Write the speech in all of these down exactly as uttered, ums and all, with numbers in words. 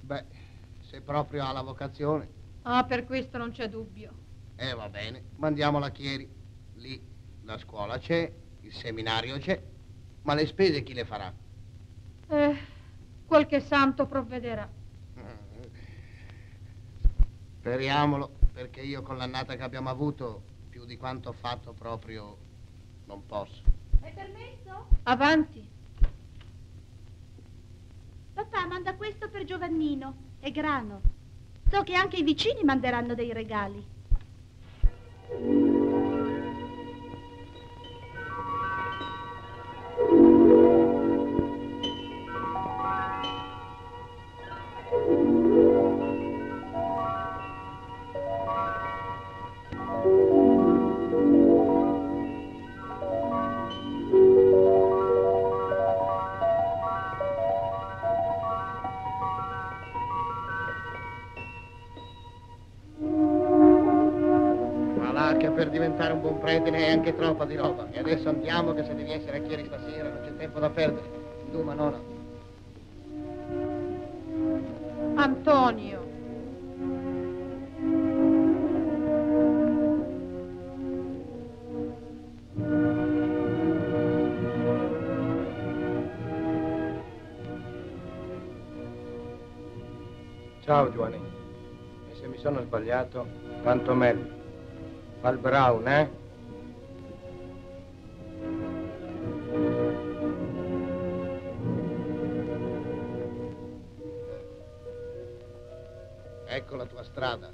Beh, se proprio ha la vocazione. Ah, per questo non c'è dubbio. Eh, va bene, mandiamola a Chieri. Lì la scuola c'è, il seminario c'è, ma le spese chi le farà? Eh, qualche santo provvederà. Speriamolo, perché io con l'annata che abbiamo avuto, più di quanto ho fatto proprio, non posso. È permesso? Avanti. Papà manda questo per Giovannino, è grano. So che anche i vicini manderanno dei regali. Per diventare un buon prete ne è anche troppa di roba. E adesso andiamo, che se devi essere a Chieri stasera non c'è tempo da perdere. Tu, Manona. Antonio. Ciao, Giovanni. E se mi sono sbagliato, tanto meglio. Al Brown, eh? Ecco la tua strada.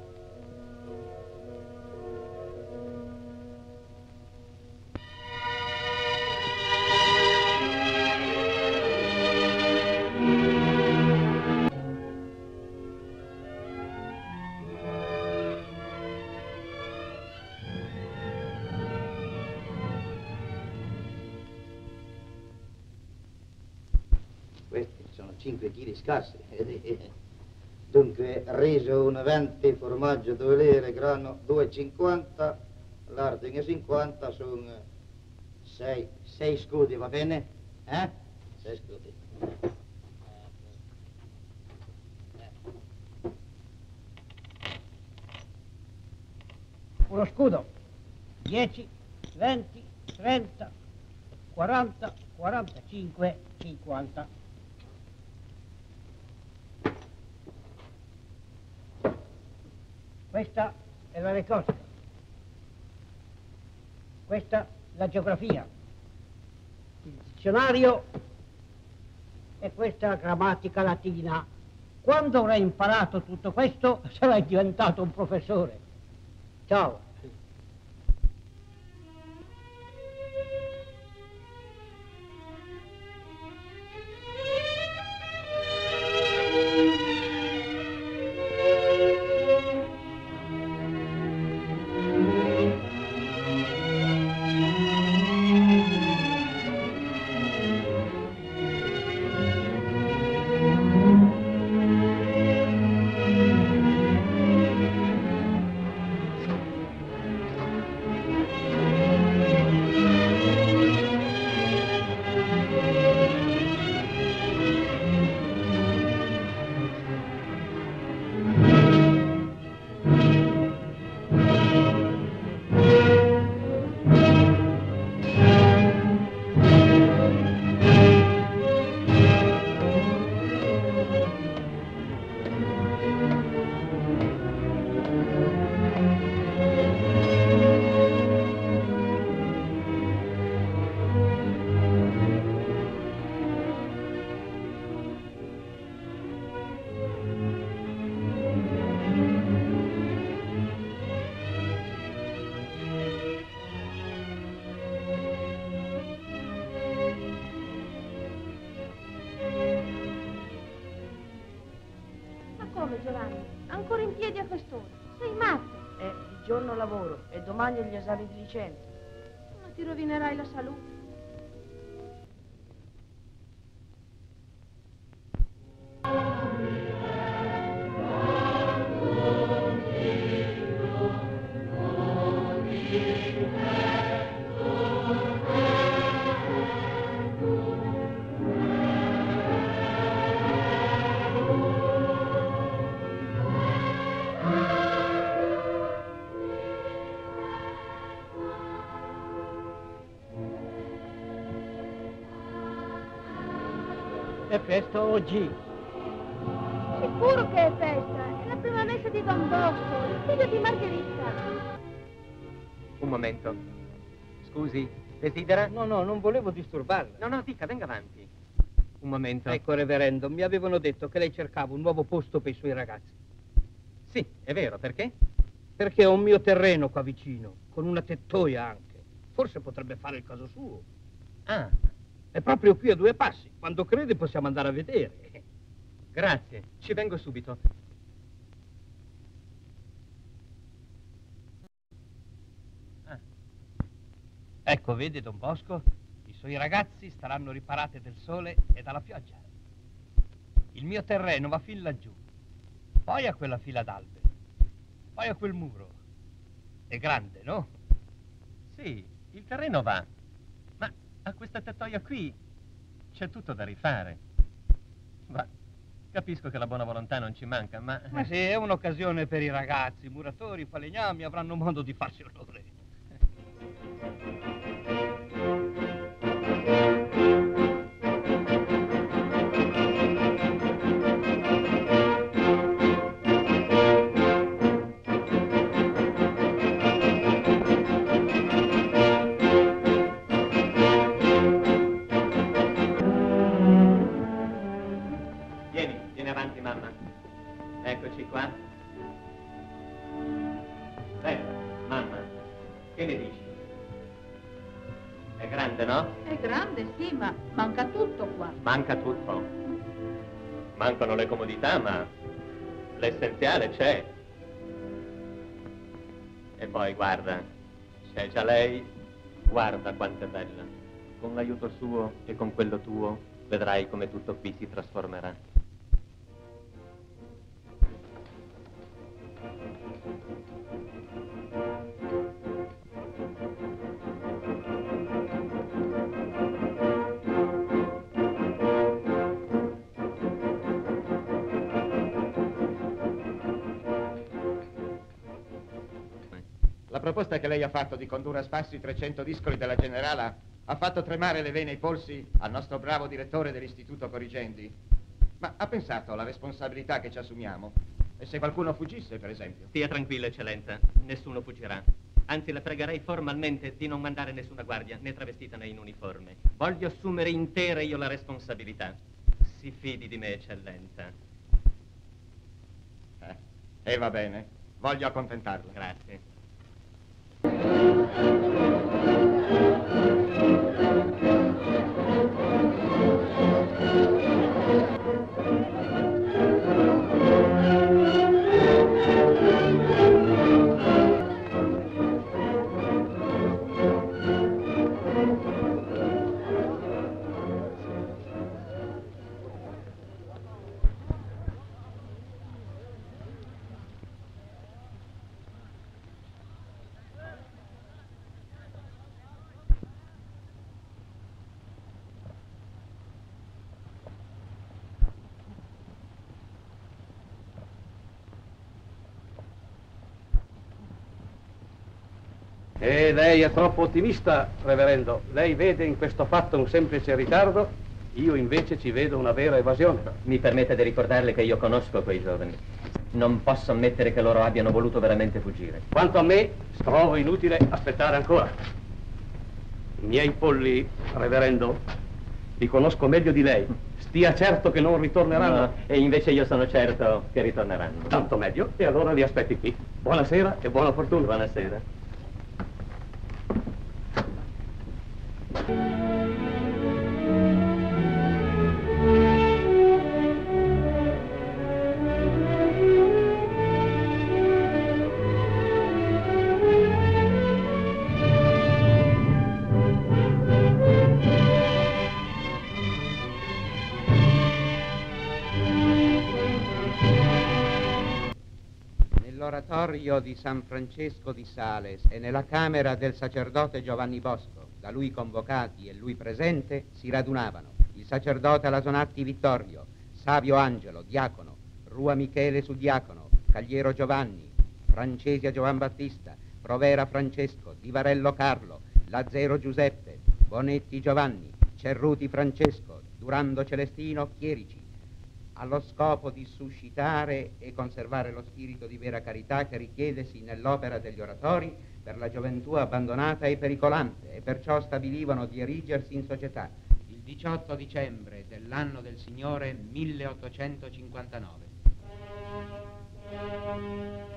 cinque chili scarsi. Dunque, riso uno e venti, formaggio due lire, grano due e cinquanta, larding cinquanta, sono sei, sei scudi, va bene? Eh? sei scudi. Uno scudo. dieci, venti, trenta, quaranta, quarantacinque, cinquanta. Questa è la recosta, questa la geografia, il dizionario e questa la grammatica latina. Quando avrai imparato tutto questo sarai diventato un professore. Ciao. Giovanni, ancora in piedi a quest'ora? Sei matto? Eh, di giorno lavoro e domani ho gli esami di licenza. Ma ti rovinerai la salute. È festa oggi. Sicuro che è festa. È la prima messa di Don Bosco, il figlio di Margherita. Un momento. Scusi, desidera? No, no, non volevo disturbarla. No, no, dica, venga avanti. Un momento. Ecco, reverendo, mi avevano detto che lei cercava un nuovo posto per i suoi ragazzi. Sì, è vero, perché? Perché ho un mio terreno qua vicino, con una tettoia anche. Forse potrebbe fare il caso suo. Ah, È proprio qui a due passi. Quando crede possiamo andare a vedere. grazie, ci vengo subito. Ah. Ecco, vede, Don Bosco, i suoi ragazzi staranno riparati dal sole e dalla pioggia. Il mio terreno va fin laggiù, poi a quella fila d'alberi, poi a quel muro. È grande, no? Sì, il terreno va, ma a questa tettoia qui c'è tutto da rifare. Ma capisco che la buona volontà non ci manca, ma... Ma sì, è un'occasione per i ragazzi, i muratori, i falegnami avranno modo di farsi onore. Vieni, vieni avanti, mamma. Eccoci qua. Ecco, mamma, che ne dici? È grande, no? È grande, sì, ma manca tutto qua. Manca tutto. Mancano le comodità, ma l'essenziale c'è. E poi, guarda, c'è già lei. Guarda quanto è bella. Con l'aiuto suo e con quello tuo, vedrai come tutto qui si trasformerà. La proposta che lei ha fatto di condurre a spasso i trecento discoli della Generala ha fatto tremare le vene e i polsi al nostro bravo direttore dell'Istituto Corigendi. Ma ha pensato alla responsabilità che ci assumiamo? E se qualcuno fuggisse, per esempio? Stia tranquilla, eccellenza. Nessuno fuggirà. Anzi, la pregherei formalmente di non mandare nessuna guardia, né travestita né in uniforme. Voglio assumere intera io la responsabilità. Si fidi di me, eccellenza. Eh, e va bene. Voglio accontentarla. Grazie. E lei è troppo ottimista, reverendo. Lei vede in questo fatto un semplice ritardo, io invece ci vedo una vera evasione. Mi permette di ricordarle che io conosco quei giovani. Non posso ammettere che loro abbiano voluto veramente fuggire. Quanto a me, trovo inutile aspettare ancora. I miei polli, reverendo, li conosco meglio di lei. Stia certo che non ritorneranno. No, e invece io sono certo che ritorneranno. Tanto meglio, e allora li aspetti qui. Buonasera e buona fortuna. Buonasera. Nell'oratorio di San Francesco di Sales e nella camera del sacerdote Giovanni Bosco, da lui convocati e lui presente, si radunavano il sacerdote Lasonatti Vittorio, Savio Angelo, diacono, Rua Michele Suddiacono, Cagliero Giovanni, Francesi Giovan Battista, Provera Francesco, Divarello Carlo, Lazzero Giuseppe, Bonetti Giovanni, Cerruti Francesco, Durando Celestino Chierici, allo scopo di suscitare e conservare lo spirito di vera carità che richiedesi nell'opera degli oratori per la gioventù abbandonata e pericolante, e perciò stabilivano di erigersi in società il diciotto dicembre dell'anno del Signore milleottocentocinquantanove.